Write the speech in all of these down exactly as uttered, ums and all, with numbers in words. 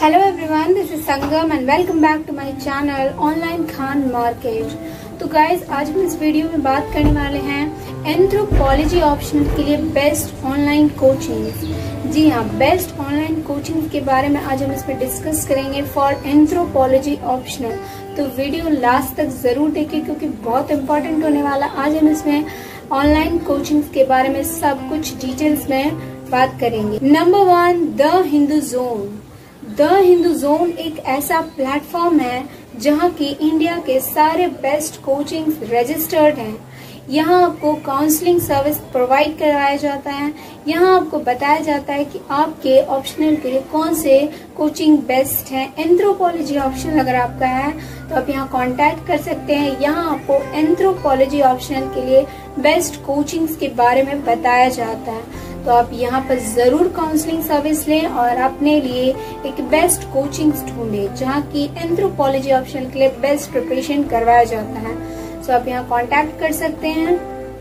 Hello everyone, this is Sangam and welcome back to my channel Online Khan Market। तो guys आज हम इस video में बात करने वाले हैं एंथ्रोपोलॉजी ऑप्शनल के लिए बेस्ट ऑनलाइन कोचिंग। जी हाँ, बेस्ट ऑनलाइन कोचिंग के बारे में आज हम इसमें डिस्कस करेंगे फॉर एंथ्रोपोलॉजी ऑप्शनल। तो वीडियो लास्ट तक जरूर देखिए क्योंकि बहुत इंपॉर्टेंट होने वाला। आज हम इसमें ऑनलाइन कोचिंग के बारे में सब कुछ डिटेल्स में बात करेंगे। Number one, the Hindu zone. The Hindu zone एक ऐसा प्लेटफॉर्म है जहां की इंडिया के सारे बेस्ट कोचिंग रजिस्टर्ड हैं। यहाँ आपको काउंसलिंग सर्विस प्रोवाइड करवाया जाता है। यहाँ आपको बताया जाता है कि आपके ऑप्शनल के लिए कौन से कोचिंग बेस्ट है। एंथ्रोपोलॉजी ऑप्शनल अगर आपका है तो आप यहाँ कांटेक्ट कर सकते हैं। यहाँ आपको एंथ्रोपोलॉजी ऑप्शनल के लिए बेस्ट कोचिंग्स के बारे में बताया जाता है। तो आप यहाँ पर जरूर काउंसलिंग सर्विस लें और अपने लिए एक बेस्ट कोचिंग ढूंढें जहाँ की एंथ्रोपोलॉजी ऑप्शनल के लिए बेस्ट प्रिपरेशन करवाया जाता है। सो आप यहाँ कांटेक्ट कर सकते हैं।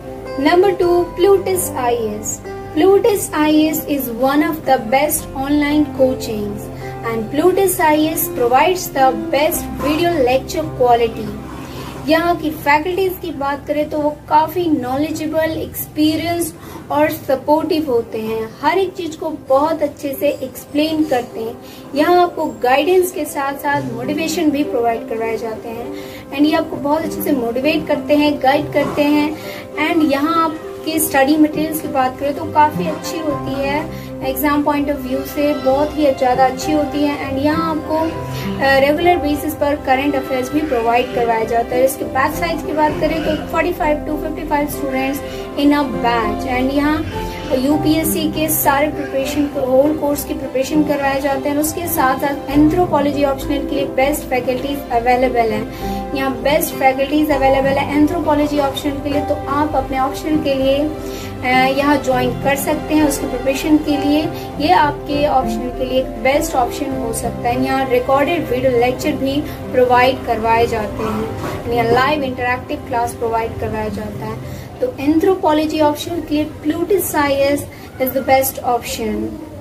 Number two, Plutus I A S. Plutus I A S is one of the best online coachings and Plutus I A S provides the best video lecture quality. यहाँ की फैकल्टीज की बात करें तो वो काफी नॉलेजेबल, एक्सपीरियंस्ड और supportive होते हैं। हर एक चीज को बहुत अच्छे से एक्सप्लेन करते हैं। यहाँ आपको गाइडेंस के साथ साथ मोटिवेशन भी प्रोवाइड करवाए जाते हैं एंड ये आपको बहुत अच्छे से मोटिवेट करते हैं, गाइड करते हैं। एंड यहाँ आपके स्टडी मटेरियल्स की बात करें तो काफी अच्छी होती है, एग्जाम पॉइंट ऑफ व्यू से बहुत ही ज्यादा अच्छी होती है। एंड यहाँ आपको रेगुलर बेसिस पर करंट अफेयर्स भी प्रोवाइड करवाया जाता है। इसके बैच साइज की बात करें तो पैंतालीस टू पचपन students in a batch. And यहाँ यूपीएससी के सारे प्रिपरेशन होल कोर्स की प्रिपरेशन करवाए जाते हैं। उसके साथ साथ एंथ्रोपोलॉजी ऑप्शनल के लिए बेस्ट फैकल्टीज अवेलेबल हैं। यहाँ बेस्ट फैकल्टीज अवेलेबल है एंथ्रोपोलॉजी ऑप्शनल के लिए। तो आप अपने ऑप्शनल के लिए यहाँ ज्वाइन कर सकते हैं उसकी प्रिपरेशन के लिए। ये आपके ऑप्शनल के लिए एक बेस्ट ऑप्शन हो सकता है। यहाँ रिकॉर्डेड वीडियो लेक्चर भी प्रोवाइड करवाए जाते हैं। यहाँ लाइव इंटरैक्टिव क्लास प्रोवाइड करवाया जाता है। तो एंथ्रोपोलॉजी ऑप्शनल के लिए Plutus I A S is the best option.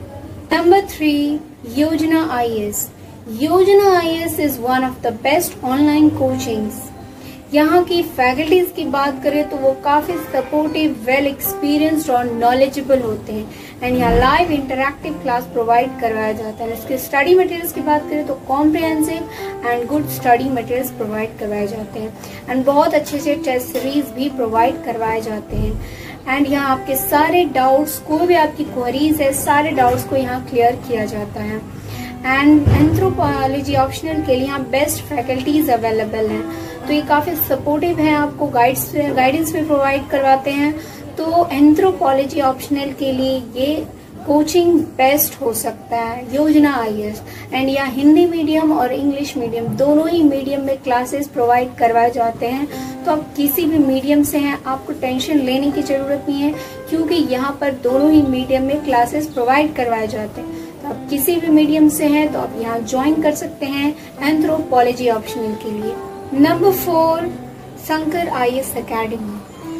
Number three, Yojana I A S. Yojana I A S is one of the best online coachings. यहाँ की फैकल्टीज की बात करें तो वो काफी सपोर्टिव, वेल एक्सपीरियंस्ड और नॉलेजेबल होते हैं एंड यहाँ लाइव इंटरैक्टिव क्लास प्रोवाइड करवाया जाता है। इसके स्टडी मटेरियल्स की बात करें तो comprehensive and good study materials provide करवाए जाते हैं एंड बहुत अच्छे से टेस्ट सीरीज भी प्रोवाइड करवाए जाते हैं। एंड यहाँ आपके सारे डाउट्स, कोई भी आपकी क्वेरीज है, सारे डाउट्स को यहाँ क्लियर किया जाता है। एंड एंथ्रोपोलॉजी ऑप्शनल के लिए यहाँ बेस्ट फैकल्टीज अवेलेबल हैं। तो ये काफी सपोर्टिव है, आपको गाइड्स गाइडेंस भी प्रोवाइड करवाते हैं। तो एंथ्रोपोलॉजी ऑप्शनल के लिए ये कोचिंग बेस्ट हो सकता है, योजना आई ए एस। एंड यहाँ हिंदी मीडियम और इंग्लिश मीडियम दोनों ही मीडियम में क्लासेस प्रोवाइड करवाए जाते हैं। तो आप किसी भी मीडियम से हैं, आपको टेंशन लेने की जरूरत नहीं है क्योंकि यहाँ पर दोनों ही मीडियम में क्लासेस प्रोवाइड करवाए जाते हैं। तो आप किसी भी मीडियम से हैं तो आप यहाँ ज्वाइन कर सकते हैं एंथ्रोपोलॉजी ऑप्शनल के लिए। Number four, Shankar I A S academy.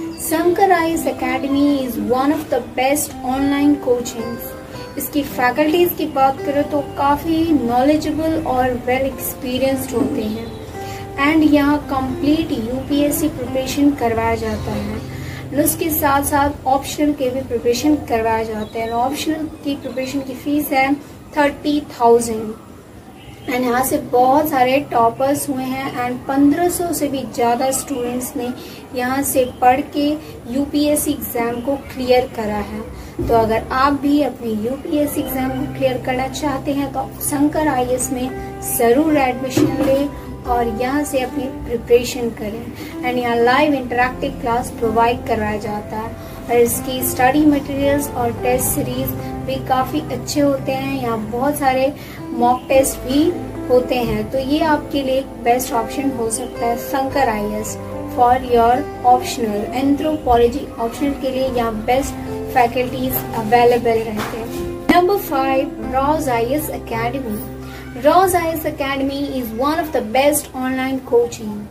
Shankar I A S academy is one of the best online coachings. इसकी फैकल्टीज की बात करें तो काफी नॉलेजेबल और वेल एक्सपीरियंस्ड होते हैं एंड यहाँ कंप्लीट यूपीएससी प्रिपरेशन करवाया जाता है। उसके साथ साथ ऑप्शनल के भी प्रिपरेशन करवाया जाते हैं। ऑप्शनल की प्रिपरेशन की फीस है थर्टी थाउजेंड एंड यहाँ से बहुत सारे टॉपर्स हुए हैं एंड पंद्रह सौ से भी ज्यादा स्टूडेंट्स ने यहाँ से पढ़ के यूपीएससी एग्जाम को क्लियर करा है। तो अगर आप भी अपने यूपीएससी एग्जाम को क्लियर करना चाहते हैं तो आप शंकर आई ए एस में जरूर एडमिशन लें और यहाँ से अपनी प्रिपरेशन करें। एंड यहाँ लाइव इंटरैक्टिव क्लास प्रोवाइड करवाया जाता है और इसकी स्टडी मटेरियल्स और टेस्ट सीरीज भी काफी अच्छे होते हैं। यहाँ बहुत सारे मॉक टेस्ट भी होते हैं। तो ये आपके लिए एक बेस्ट ऑप्शन हो सकता है Shankar I A S for your optional. Anthropology optional के लिए यहाँ बेस्ट फैकल्टीज अवेलेबल रहते हैं। Number five, Rau's I A S academy. Rau's I A S academy is one of the best online coaching.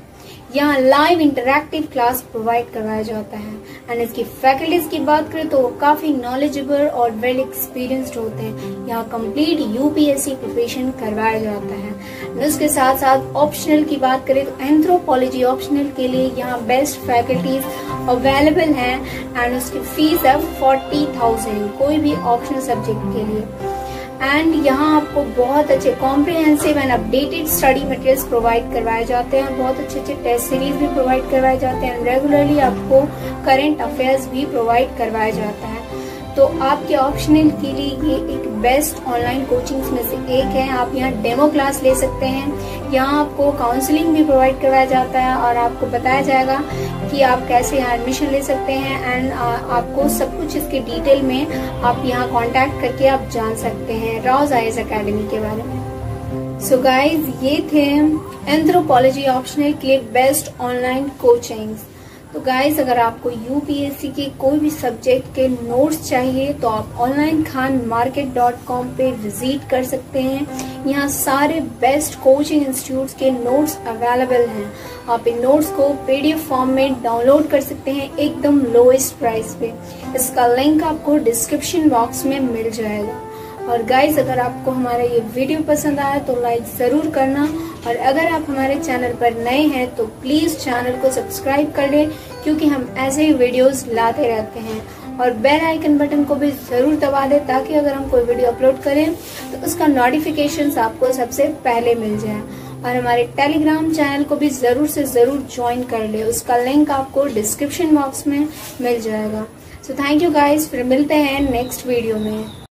यहाँ लाइव इंटरैक्टिव क्लास प्रोवाइड करवाया जाता है। And इसकी फैकल्टीज की बात करें तो वो काफी नॉलेजेबल और वेल एक्सपीरियंस्ड होते हैं। यहाँ कंप्लीट यूपीएससी प्रिपरेशन करवाया जाता है। एंड उसके साथ साथ ऑप्शनल की बात करें तो एंथ्रोपोलॉजी ऑप्शनल के लिए यहाँ बेस्ट फैकल्टीज अवेलेबल हैं। एंड उसकी फीस है फोर्टी थाउजेंड कोई भी ऑप्शनल सब्जेक्ट के लिए। एंड यहाँ आपको बहुत अच्छे comprehensive and updated study materials provide करवाए जाते हैं। बहुत अच्छे अच्छे टेस्ट सीरीज भी प्रोवाइड करवाए जाते हैं। रेगुलरली आपको करंट अफेयर्स भी प्रोवाइड करवाया जाता है। तो आपके ऑप्शनल के लिए ये एक बेस्ट ऑनलाइन कोचिंग्स में से एक है। आप यहाँ डेमो क्लास ले सकते हैं। यहाँ आपको काउंसलिंग भी प्रोवाइड करवाया जाता है और आपको बताया जाएगा कि आप कैसे यहाँ एडमिशन ले सकते हैं। एंड आपको सब कुछ इसके डिटेल में आप यहाँ कांटेक्ट करके आप जान सकते हैं Rau's I A S academy के बारे में। सो गाइज, ये थे एंथ्रोपोलॉजी ऑप्शनल के लिए बेस्ट ऑनलाइन कोचिंग्स। तो गाइज, अगर आपको यूपीएससी के कोई भी सब्जेक्ट के नोट्स चाहिए तो आप online Khan market dot com पे विजिट कर सकते हैं। यहाँ सारे बेस्ट कोचिंग इंस्टीट्यूट्स के नोट्स अवेलेबल हैं। आप इन नोट्स को पीडीएफ फॉर्म में डाउनलोड कर सकते हैं एकदम लोएस्ट प्राइस पे। इसका लिंक आपको डिस्क्रिप्शन बॉक्स में मिल जाएगा। और गाइज, अगर आपको हमारा ये वीडियो पसंद आया तो लाइक जरूर करना। और अगर आप हमारे चैनल पर नए हैं तो प्लीज चैनल को सब्सक्राइब कर लें, क्योंकि हम ऐसे ही वीडियोस लाते रहते हैं। और बेल आइकन बटन को भी जरूर दबा दें ताकि अगर हम कोई वीडियो अपलोड करें तो उसका नोटिफिकेशंस आपको सबसे पहले मिल जाए। और हमारे टेलीग्राम चैनल को भी जरूर से जरूर ज्वाइन कर ले, उसका लिंक आपको डिस्क्रिप्शन बॉक्स में मिल जाएगा। सो थैंक यू गाइज, फिर मिलते हैं नेक्स्ट वीडियो में।